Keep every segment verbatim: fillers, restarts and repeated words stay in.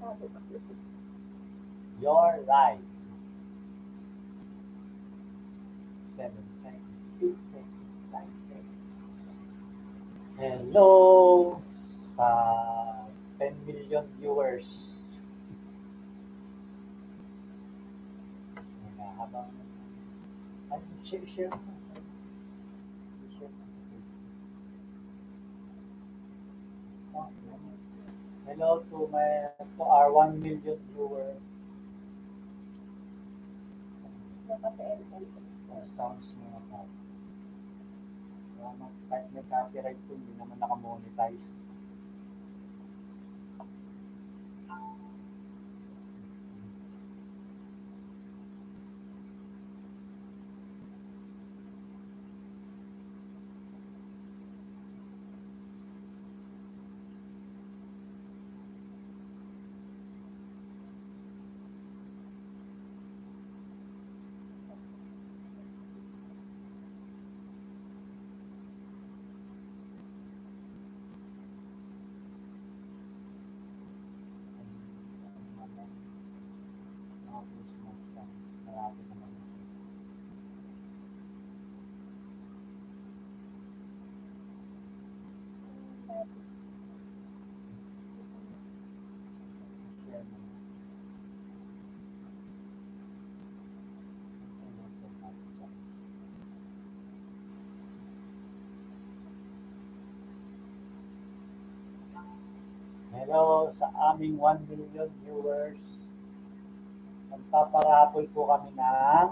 You're right. Seven seconds, eight seconds, nine seconds. Hello sa ten million viewers. Habang ay, share, share. Hello to my to our one million viewers. Sounds mga pa. Kahit may copyright po, hindi naman nakamonetize. Hello sa aming one million viewers. Magpaparapol po kami ng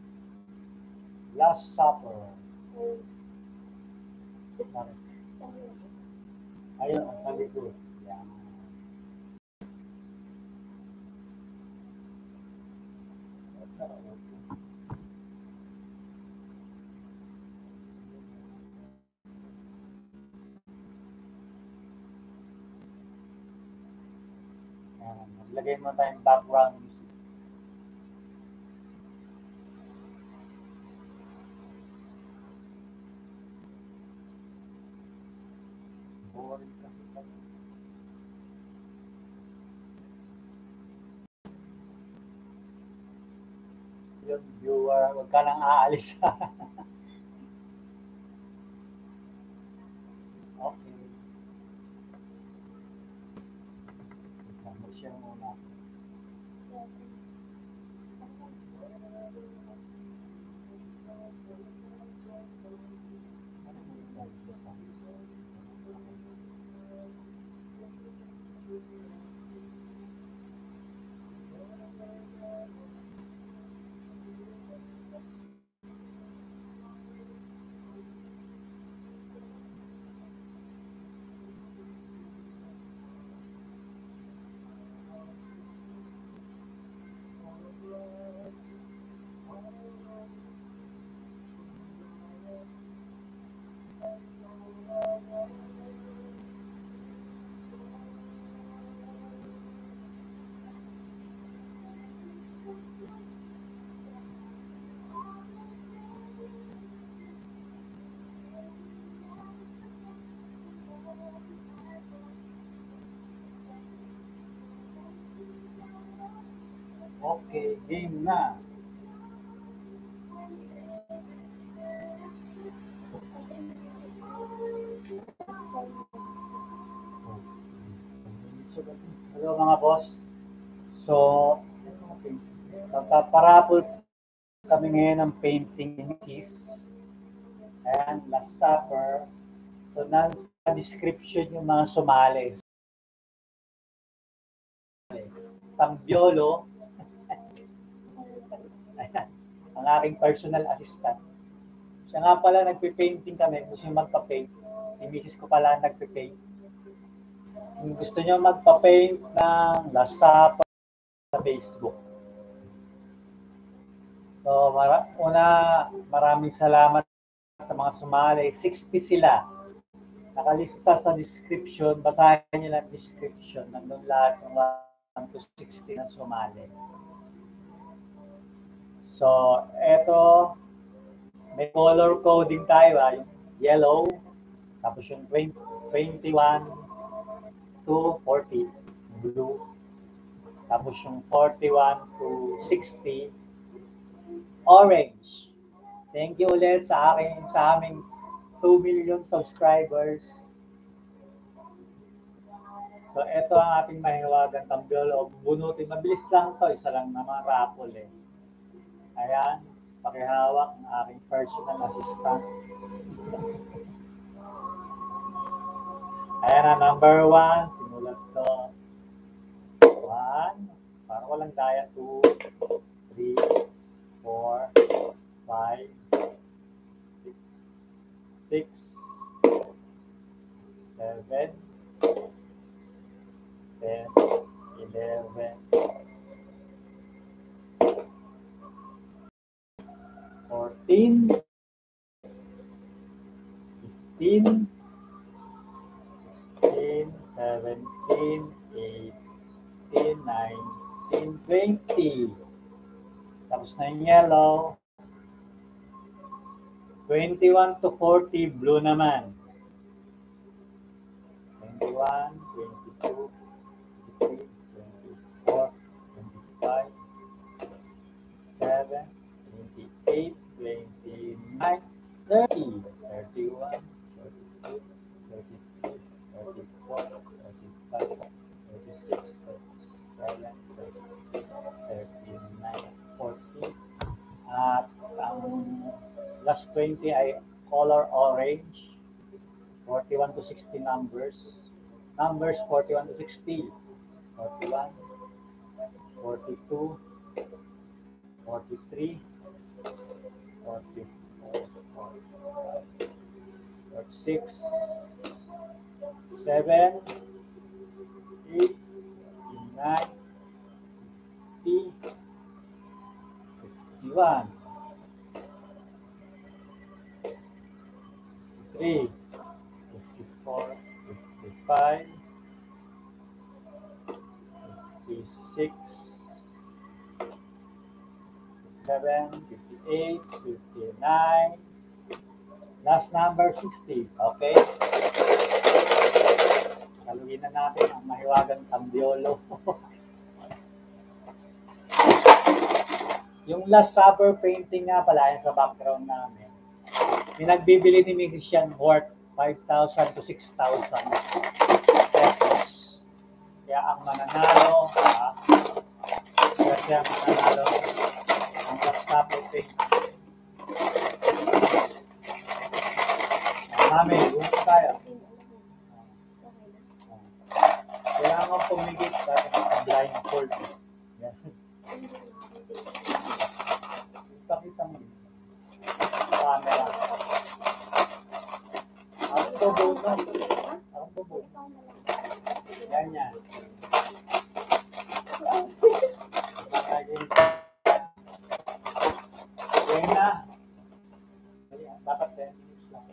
Last Supper. Ayun, ang sabi ko. Yan. Maglagay mo tayong background music. Boring kasi tayo. Yung viewer, huwag ka nang aalis. Okay. Mag-share muna. Okay, game na. Hello mga boss. So, okay. Magpaparapol kami ngayon ng painting misis and Last Supper. So, nasa description yung mga sumali. Tambiolo, ang aking personal assistant. Siya nga pala nagpe-painting kami, gusto niya magpa-paint. Yung misis ko pala nagpe-paint. Kung gusto niyo magpa-paint ng Last Supper sa Facebook. So, mara una, maraming salamat sa mga sumali. sixty sila. Nakalista sa description. Basahin niyo lang description. Nandun lahat ng one to sixty na sumali. So, eto, may color coding tayo, ha? Yung yellow, tapos yung twenty-one to forty, blue, Tapos yung forty-one to sixty, orange. Thank you ulit sa aking sa aming two million subscribers. So, ito ang ating mahiwagang tambyolo. Bunutin, mabilis lang to. Isa lang naman raffle eh. Ayan, pakihawak ng aking personal assistant. Ayan na, number one. Simulat to. One. Parang walang daya. Two, three, four, five, six, seven, ten, eleven, fourteen, fifteen, sixteen, seventeen, eighteen, nineteen, twenty. Tapos na yung yellow. twenty-one to forty, blue naman. twenty-one, twenty-two, twenty-three, twenty-four, twenty-five, twenty-seven, twenty-eight, twenty-nine, thirty, thirty-one, thirty-two, thirty-three, thirty-four, thirty-five, thirty-six, thirty-seven, thirty-eight, thirty-nine, forty. At ang last twenty ay color orange. forty-one to sixty numbers. Numbers forty-one to sixty. forty-one, forty-two, forty-three, forty-four, forty-five, forty-six, seven, eight, nine, fifty, fifty-one, fifty-three, fifty-four, fifty-five, fifty-six, fifty-seven, fifty-eight, fifty-nine, last number sixty. Okay? Saluhin na natin ang mahiwagang tambyolo. Yung last supper painting nga pala yan sa background namin. May nagbibili ni Christian worth five thousand to six thousand pesos. Kaya ang mananalo, ah, kaya siya mananalo ang last supper painting. Mami, bukas tayo. Kailangan kong pumigit dahil naka-blindfold. Yan. Kita-kita mo. Camera. Ang bobo na. Ang bobo. Yan yan. Yan na. Dapat ten minutes lang.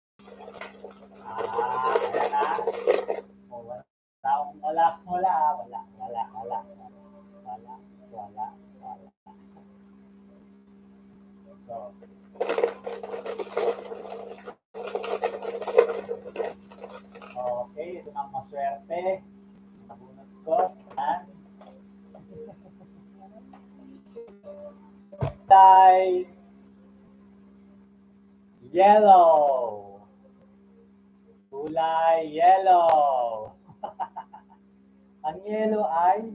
Ah, yan na. O, wala. Wala, wala, wala, wala, wala. Wala, wala, wala. So, okay, ito ang maswerte. Nabunod ko. Yan. Kulay yellow. Kulay yellow. Ang yellow ay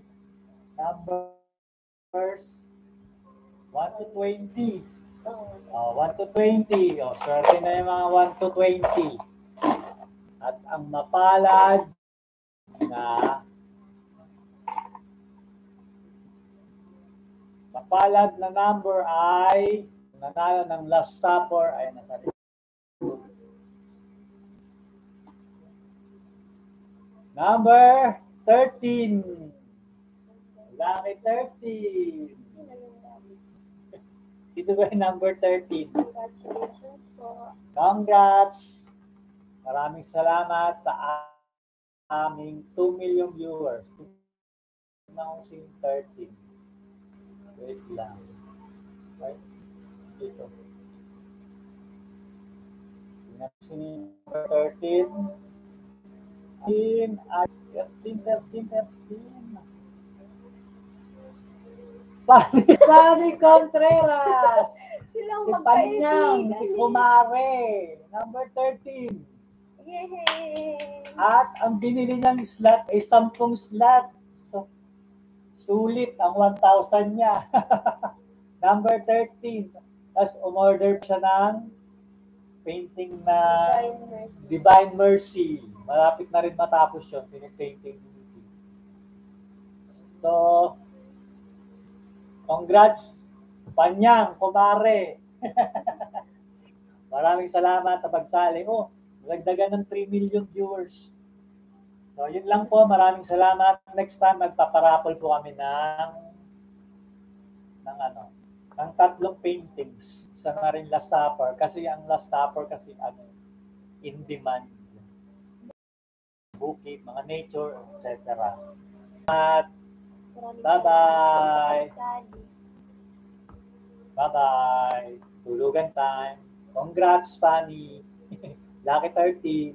numbers one to twenty. Oh, one to twenty. Oh, swerte na yung mga one to twenty. At ang mapalad na mapalad na number ay nanalo ng last supper ay nasa number thirteen. Lucky thirteen. Dito ba yung number thirteen? Congratulations po. Congrats! Maraming salamat sa aming two million viewers. Announcing thirteen. Wait lang. Right? Dito. Announcing number thirteen. thirteen, thirteen, thirteen, thirteen. Fannie, Fannie Contreras. Silang Si Panyang, magkaibigan. si Kumare. Number thirteen. Yay! At ang binili niyang slot ay sampung slot. So, sulit ang one thousand niya. Number thirteen. Tapos umorder siya ng painting na Divine Mercy. Divine Mercy. Malapit na rin matapos yun. Pinipainting. So, congrats, Panyang, Kumare. Maraming salamat sa pagsali. Oh, nagdagan ng three million viewers. So, yun lang po. Maraming salamat. Next time, magpaparapol po kami ng ng ano, ng tatlong paintings. Isa na rin Last Supper. Kasi ang Last Supper kasi ano, in demand. Bukid, mga nature, et cetera. At bye-bye. Bye-bye. Tulugan time. Congrats, Fannie. Lucky thirteen.